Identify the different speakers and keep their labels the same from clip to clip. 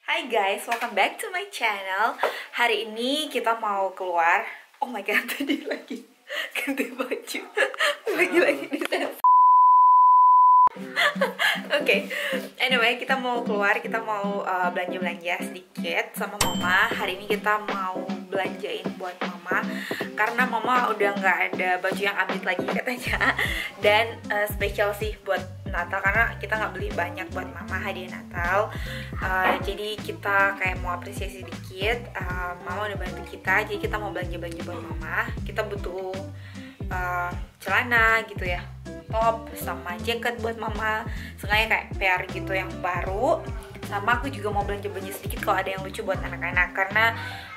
Speaker 1: Hai guys, welcome back to my channel. Hari ini kita mau keluar. Oh my god, tadi lagi ganti baju. Lagi di tes. Oke, anyway, kita mau keluar, kita mau belanja-belanja sedikit sama mama. Hari ini kita mau belanjain buat mama karena mama udah nggak ada baju yang update lagi katanya. Dan spesial sih buat Natal karena kita nggak beli banyak buat mama hadiah Natal. Jadi kita kayak mau apresiasi sedikit. Mama udah bantu kita, jadi kita mau belanja-belanja buat mama. Kita butuh celana gitu ya, top sama jaket buat mama, sengaja kayak PR gitu yang baru. Sama aku juga mau belanja-belanja sedikit kalau ada yang lucu buat anak-anak karena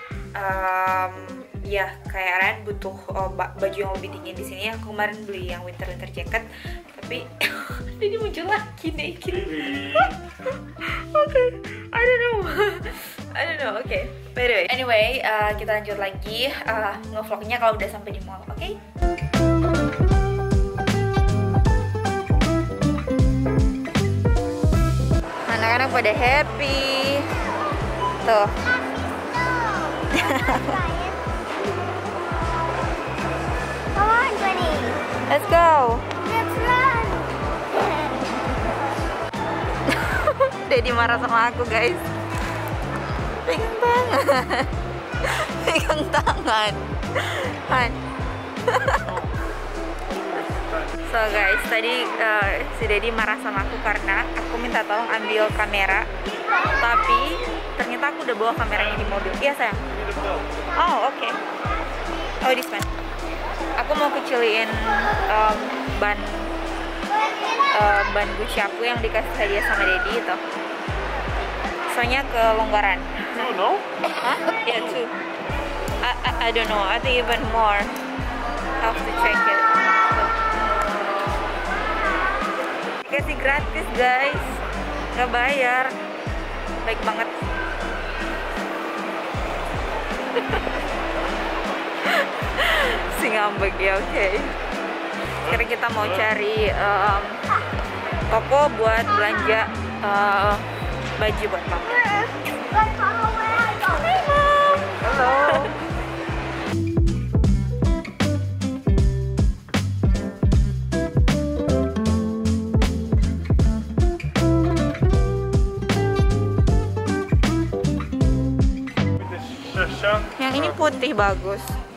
Speaker 1: ya kayak Ryan butuh baju yang lebih dingin di sini. Aku kemarin beli yang winter jacket tapi ini muncul lagi naked. Oke, I don't know. Oke, by the way, anyway, kita lanjut lagi ngevlognya kalau udah sampai di mall. Oke? Anak-anak pada happy tuh.
Speaker 2: Come on, Bunny.
Speaker 1: Let's go.
Speaker 2: Let's run.
Speaker 1: Daddy marah sama aku guys. Pegang tangan. Pegang tangan. Han. So guys, tadi si Daddy marah sama aku karena aku minta tolong ambil kamera, tapi ternyata aku udah bawa kameranya di mobil. Iya sayang. Oh oke. Oh this one. Aku mau kecilin ban Gucci aku yang dikasih hadiah sama Daddy itu. Soalnya kelonggaran.
Speaker 3: No?
Speaker 1: Hah? Yeah, two. I don't know. I think even more. Have to check it. Kasih gratis guys, nggak bayar, baik banget. Si ngambek ya, oke. Sekarang kita mau cari toko buat belanja baju buat mama. Halo. Yang ini putih bagus.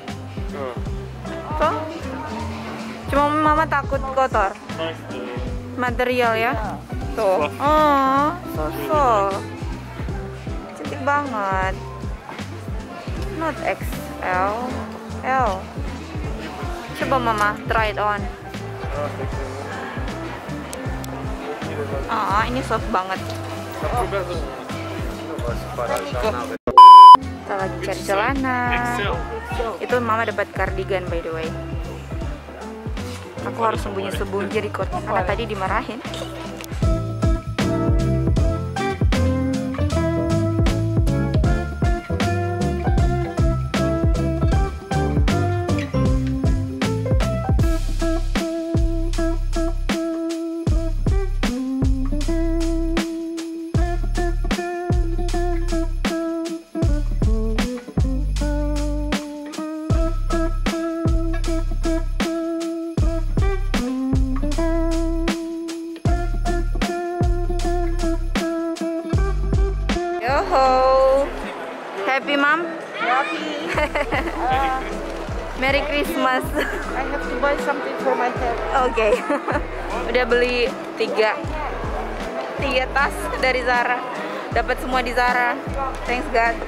Speaker 1: Tuh. Cuma mama takut kotor. Material ya. Tuh. Oh, so. Cantik banget. Not XL, L. Coba mama try it on. Ini soft banget. Kita lagi cari celana. Itu mama dapat cardigan by the way. Aku harus sembunyi-sembunyi record karena tadi dimarahin. Happy mom?
Speaker 2: Happy.
Speaker 1: Merry Christmas.
Speaker 2: I have to buy something for my head.
Speaker 1: Oke. Udah beli tiga tas dari Zara. Dapat semua di Zara. Thanks God.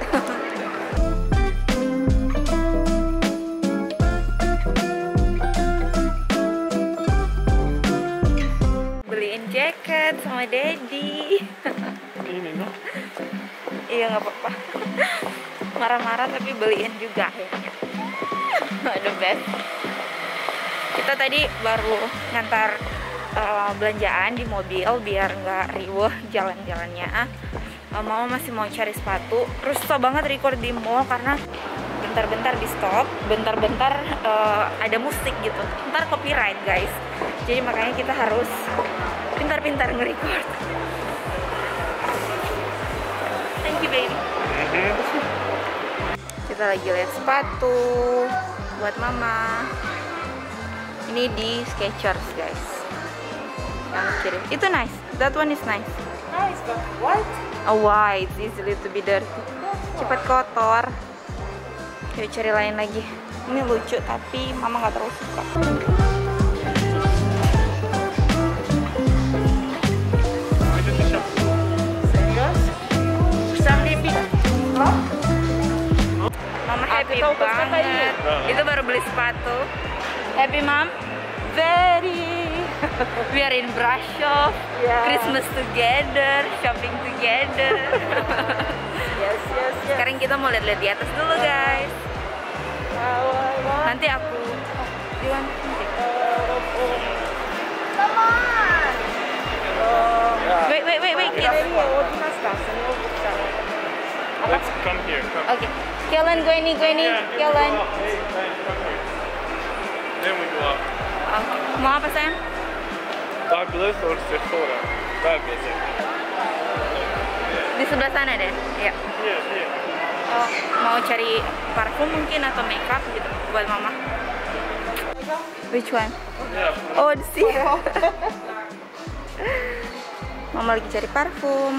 Speaker 1: Beliin jaket sama Daddy.
Speaker 3: Ini no?
Speaker 1: Iya nggak apa-apa. Marah-marah tapi beliin juga akhirnya. The best. Kita tadi baru ngantar belanjaan di mobil biar nggak riweh jalan-jalannya. Mama masih mau cari sepatu. Terus susah banget record di mall karena bentar-bentar di stop, bentar-bentar ada musik gitu. Ntar copyright guys. Jadi makanya kita harus pintar-pintar nge-record. Thank you Kita lagi lihat sepatu buat mama. Ini di Skechers guys. Yang kiri. Itu nice. That one is nice.
Speaker 2: Nice, but white.
Speaker 1: Oh, white, easily to be dirty. Cepat kotor. Yuk cari lain lagi. Ini lucu tapi mama nggak terlalu suka.
Speaker 2: Serious? Sampai
Speaker 1: Mama happy
Speaker 2: tahu pas kata
Speaker 1: banget. Itu baru beli sepatu. Happy mom? Very. We are in brush shop.
Speaker 2: Yeah.
Speaker 1: Christmas together, shopping together.
Speaker 2: Yes.
Speaker 1: Sekarang kita mau lihat-lihat di atas dulu guys. Nanti aku Diwan nanti.
Speaker 2: Come on.
Speaker 1: Wait, kids.
Speaker 3: Let's come here. Come.
Speaker 1: Oke. Kellen, gue nih, Kellen.
Speaker 3: Hey, come here. Then we go up.
Speaker 1: Mau apa sayang?
Speaker 3: Douglas or Sephora? Douglas.
Speaker 1: Di sebelah sana deh. Iya.
Speaker 3: Yeah.
Speaker 1: Oh, mau cari parfum mungkin atau makeup gitu buat mama. Which one?
Speaker 3: Yeah.
Speaker 1: Oh, di sini. Mama lagi cari parfum.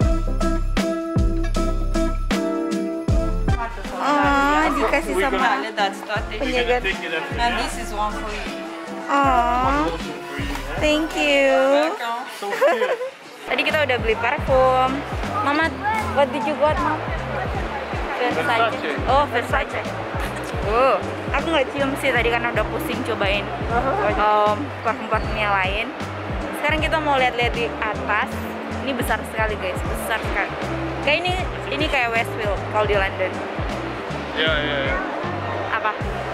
Speaker 1: Oh, dikasih sama penjaga.
Speaker 3: Take it after
Speaker 2: And
Speaker 3: that.
Speaker 2: this is one for you.
Speaker 1: Oh, thank you.
Speaker 3: So cute.
Speaker 1: Tadi kita udah beli parfum. Mama, what did you got, Mom?
Speaker 3: Versace.
Speaker 1: Oh, Versace. Oh, aku nggak cium sih tadi karena udah pusing cobain parfum-parfum yang lain. Sekarang kita mau lihat-lihat di atas. Ini besar sekali guys, besar sekali. Kayak ini kayak Westfield kalau di London.
Speaker 3: Yeah.
Speaker 1: Apa?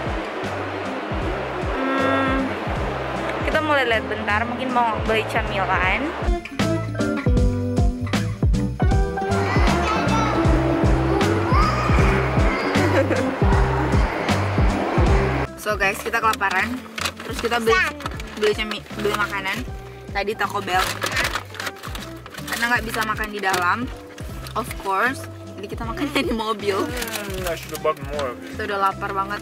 Speaker 1: Kita mau lihat-lihat bentar, mungkin mau beli camilan. So guys, kita kelaparan. Terus kita beli makanan. Tadi Taco Bell. Karena nggak bisa makan di dalam, of course. Jadi kita makannya di mobil.
Speaker 3: I should have bought more of it.
Speaker 1: Kita udah lapar banget.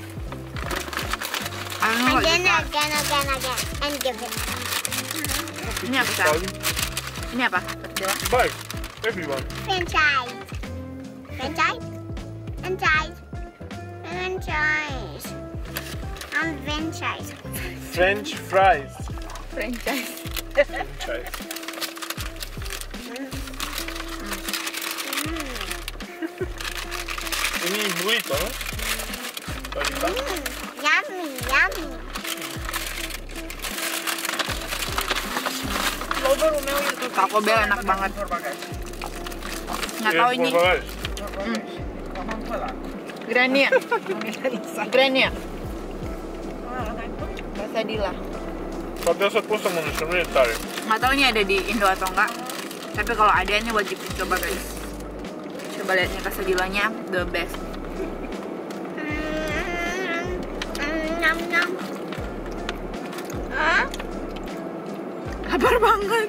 Speaker 1: I don't know what you got.
Speaker 2: And give it.
Speaker 1: Ini apa sih? Ini apa? Tortilla?
Speaker 3: Bye, everyone.
Speaker 2: Franchise. Franchise. Franchise. Franchise. I'm franchise.
Speaker 3: French fries.
Speaker 1: Franchise.
Speaker 3: Franchise. Ini burrito, no? Ahorita.
Speaker 2: Yummy.
Speaker 1: Taco Bell enak banget. Nggak tahu ini. Granny ya? Granny ya? Quesadilla.
Speaker 3: Adesso possiamo nel
Speaker 1: Nggak tahu ini ada di Indo atau enggak. Tapi kalau ada ini wajib dicoba guys. Coba lihat nih quesadillanya, the best.
Speaker 2: Nom.
Speaker 1: Lapar banget.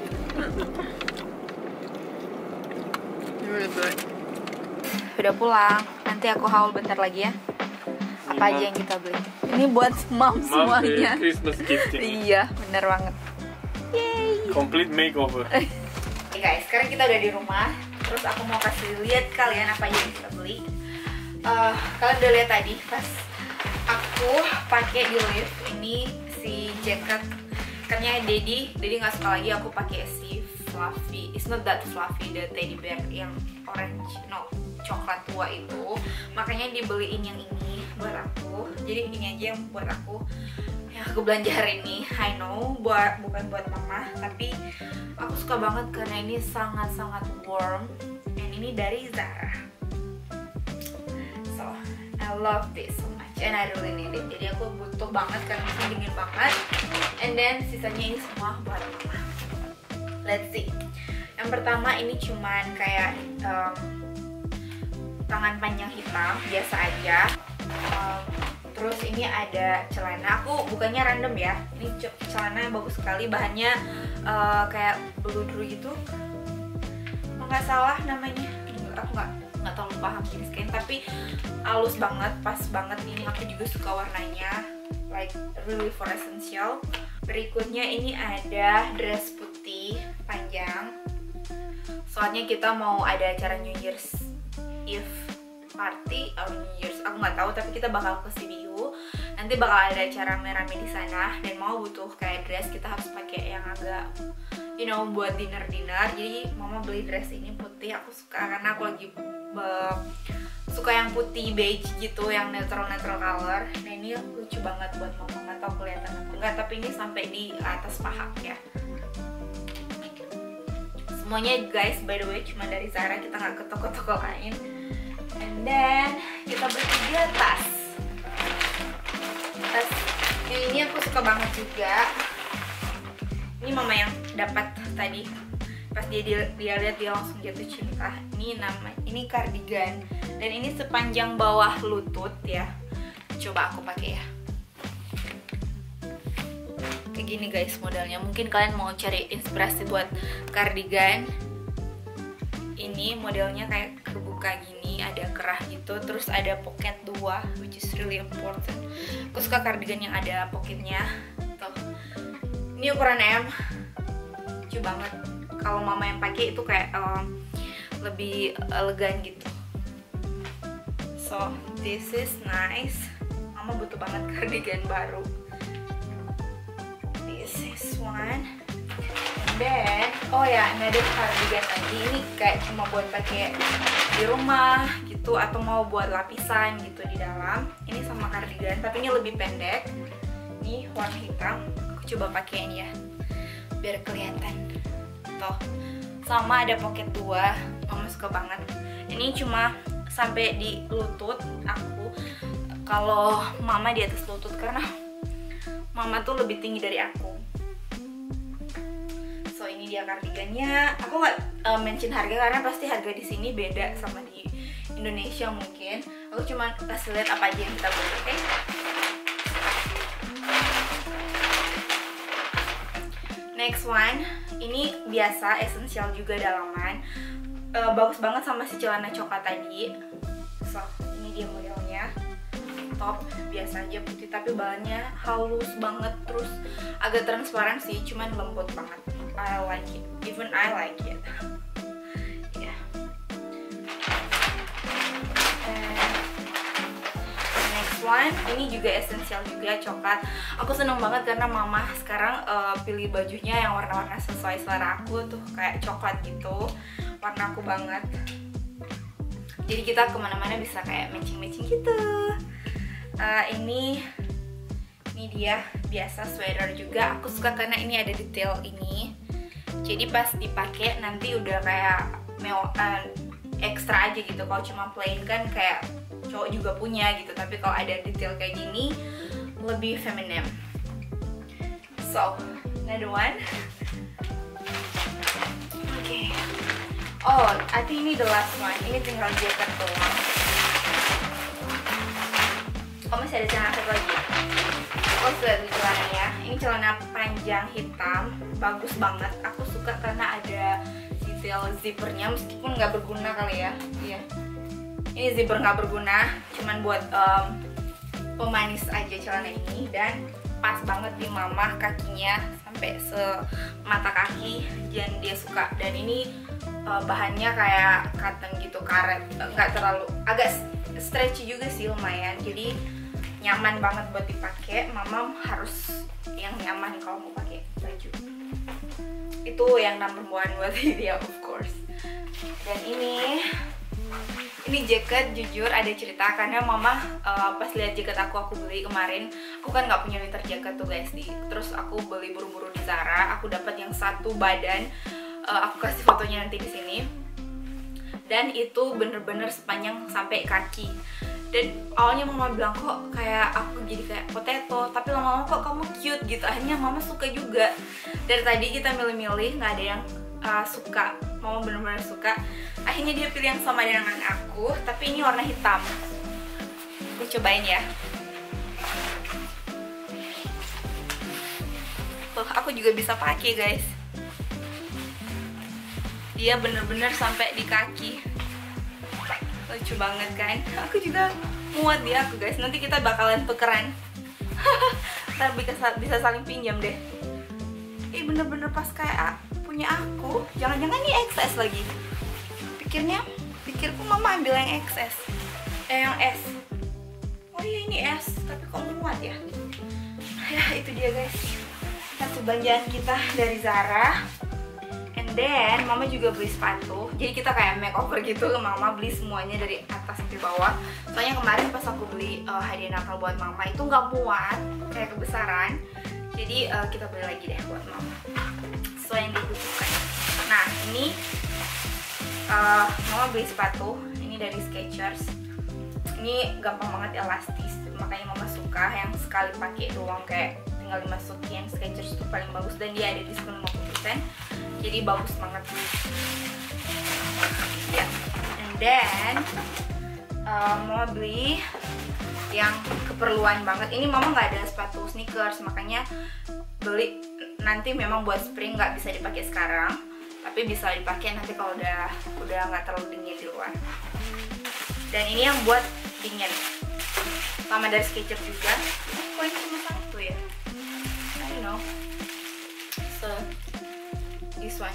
Speaker 1: Udah pulang. Nanti aku haul bentar lagi ya. Apa aja yang kita beli? Ini buat mom semuanya.
Speaker 3: Christmas gift ini.
Speaker 1: Iya, bener banget. Yay.
Speaker 3: Complete makeover.
Speaker 1: Oke guys, sekarang kita udah di rumah. Terus aku mau kasih lihat kalian apa aja yang kita beli. Kalian udah lihat tadi pas aku pakai di lift ini si jacket. Katanya Daddy nggak suka lagi aku pakai si fluffy. It's not that fluffy, the teddy bear yang orange, no, coklat tua itu. Makanya dibeliin yang ini buat aku. Jadi ini aja yang buat aku. Yang aku belanja hari ini. I know, bukan buat mama, tapi aku suka banget karena ini sangat-sangat warm. Dan ini dari Zara. So, I love this so much and I really need it. Jadi aku butuh banget karena ini dingin banget. And then sisanya ini semua buat mama. Let's see. Yang pertama ini cuman kayak tangan panjang hitam biasa aja. Terus ini ada celana. Aku bukannya random ya. Ini celana yang bagus sekali. Bahannya kayak bludru gitu. Kalau nggak salah namanya. Aku nggak tahu paham jenis kain, tapi halus banget, pas banget. Ini aku juga suka warnanya, like really for essential. Berikutnya ini ada dress putih panjang, soalnya kita mau ada acara New Year's Eve party atau New Year's, aku nggak tahu, tapi kita bakal ke CBU, nanti bakal ada acara merame di sana, dan mau butuh kayak dress, kita harus pakai yang agak buat dinner. Jadi mama beli dress ini putih, aku suka karena aku lagi suka yang putih beige gitu, yang neutral color. Nah ini lucu banget buat mama, nggak tahu kelihatan apa enggak, tapi ini sampai di atas paha ya. Semuanya guys, by the way, cuma dari Zara, kita nggak ke toko-toko lain. And then kita bertiga tas ini aku suka banget juga. Ini mama yang dapat tadi, pas dia lihat dia langsung jatuh cinta. Ini cardigan, dan ini sepanjang bawah lutut ya. Coba aku pakai ya. Kayak gini guys modelnya. Mungkin kalian mau cari inspirasi buat cardigan. Ini modelnya kayak kebuka gini, ada kerah gitu, terus ada pocket 2, which is really important. Aku suka cardigan yang ada pocketnya. Tuh. Ini ukuran M, lucu banget. Kalau mama yang pakai itu kayak lebih elegan gitu. So this is nice. Mama butuh banget cardigan baru. This is one. And then, oh ya, another cardigan lagi. Ini kayak cuma buat pakai di rumah gitu, atau mau buat lapisan gitu di dalam. Ini sama cardigan, tapi ini lebih pendek. Ini warna hitam. Aku coba pakai ini ya, biar kelihatan. Tuh, sama ada pocket 2. Mama suka banget. Ini cuma sampai di lutut aku. Kalau mama di atas lutut, karena mama tuh lebih tinggi dari aku. So ini dia cardigannya. Aku nggak mention harga karena pasti harga di sini beda sama di Indonesia mungkin. Aku cuma kasih lihat apa aja yang kita beli, oke? Next one, ini biasa esensial juga dalaman. Bagus banget sama si celana coklat tadi. So ini dia modelnya. Top biasa aja putih, tapi bahannya halus banget, terus agak transparan sih, cuman lembut banget. I like it, even I like it. Yeah. Next one, ini juga esensial juga, coklat. Aku seneng banget karena mama sekarang pilih bajunya yang warna-warna sesuai selera aku, tuh kayak coklat gitu, warna aku banget. Jadi kita kemana-mana bisa kayak matching-matching gitu. Ini dia biasa sweater juga. Aku suka karena ini ada detail ini. Jadi pas dipakai nanti udah kayak ekstra aja gitu. Kalau cuma plain kan kayak cowok juga punya gitu. Tapi kalau ada detail kayak gini lebih feminim. So, another one. Okay. Oh, I think ini the last one. Ini tinggal jaket doang. Oh, masih ada celana satu lagi. Oh, sudah di celananya. Ini celana panjang hitam, bagus banget. Aku suka karena ada detail zippernya, meskipun nggak berguna kali ya. Iya. Ini zipper nggak berguna, cuman buat pemanis aja celana ini, dan pas banget di mama, kakinya sampai semata kaki, dan dia suka. Dan ini bahannya kayak cotton gitu, karet, nggak terlalu, agak stretchy juga sih, lumayan. Jadi nyaman banget buat dipakai. Mama harus yang nyaman kalau mau pakai baju. Itu yang number one buat dia, of course. Dan ini jaket, jujur ada cerita, karena mama pas lihat jaket aku beli kemarin. Aku kan nggak punya winter jacket tuh guys, terus aku beli buru-buru di Zara. Aku dapat yang satu badan. Aku kasih fotonya nanti di sini. Dan itu bener-bener sepanjang sampai kaki. Dan awalnya mama bilang kok kayak aku jadi kayak potato, tapi lama-lama kok kamu cute gitu. Akhirnya mama suka juga. Dari tadi kita milih-milih, nggak ada yang suka. Mama bener-bener suka. Akhirnya dia pilih yang sama dengan aku, tapi ini warna hitam. Aku cobain ya. Tuh, aku juga bisa pakai guys. Dia bener-bener sampai di kaki. lucu banget kan. Aku juga muat di aku guys. Nanti kita bakalan tukeran. Ntar bisa saling pinjam deh. Ih bener-bener pas kayak punya aku. Jangan-jangan ini XS lagi. Pikirku mama ambil yang XS. Yang S. Oh iya ini S, tapi kok muat ya? Ya itu dia guys. Satu belanjaan kita dari Zara. And then mama juga beli sepatu. Jadi kita kayak makeover gitu. Mama beli semuanya dari atas sampai bawah. Soalnya kemarin pas aku beli hadiah Natal buat mama itu nggak muat, kayak kebesaran. Jadi kita beli lagi deh buat mama. Sesuai yang dibutuhkan. Nah ini mama beli sepatu. Ini dari Skechers. Ini gampang banget elastis, makanya mama suka. Yang sekali pakai doang kayak tinggal dimasukin. Skechers itu paling bagus dan dia ada diskon 50%. Jadi bagus banget. Ya, and then mama beli yang keperluan banget. Ini mama nggak ada sepatu sneakers, makanya beli nanti memang buat spring, nggak bisa dipakai sekarang, tapi bisa dipakai nanti kalau udah nggak terlalu dingin di luar. Dan ini yang buat dingin, sama dari Skechers juga. Kok ini cuma satu ya? I don't know. So this one,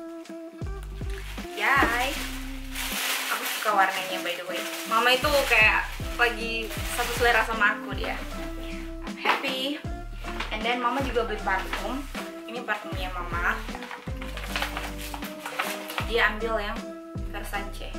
Speaker 1: yay. Aku suka warnanya by the way. Mama itu kayak lagi satu selera sama aku dia. I'm happy. And then mama juga beli parfum. Ini parfumnya mama. Dia ambil yang Versace.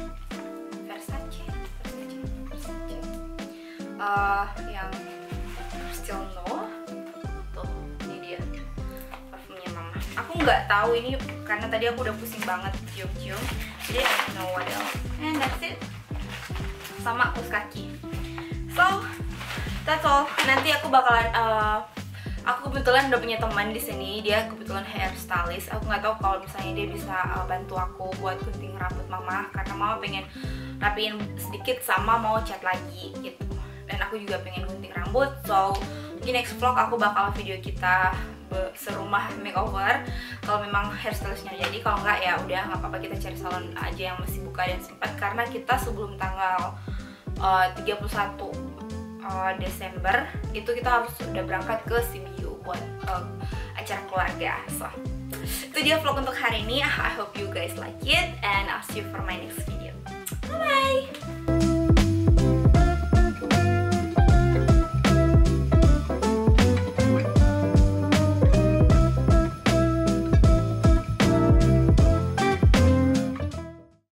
Speaker 1: Yang Still No. Tuh, ini dia parfumnya mama. Aku nggak tahu ini karena tadi aku udah pusing banget cium-cium. Jadi I don't know what else. And that's it. Sama kaos kaki. So that's all. Nanti aku bakalan aku kebetulan udah punya teman di sini. Dia kebetulan hairstylist. Aku nggak tahu kalau misalnya dia bisa bantu aku buat gunting rambut mama, karena mama pengen rapiin sedikit sama mau cat lagi gitu. Dan aku juga pengen gunting rambut. So di next vlog aku bakal video kita serumah makeover. Kalau memang hairstylistnya jadi, kalau nggak ya udah nggak apa-apa, kita cari salon aja yang masih buka dan sempat, karena kita sebelum tanggal 31 Desember itu kita harus udah berangkat ke CBU buat acara keluarga. So itu dia vlog untuk hari ini. I hope you guys like it and I'll see you for my next video.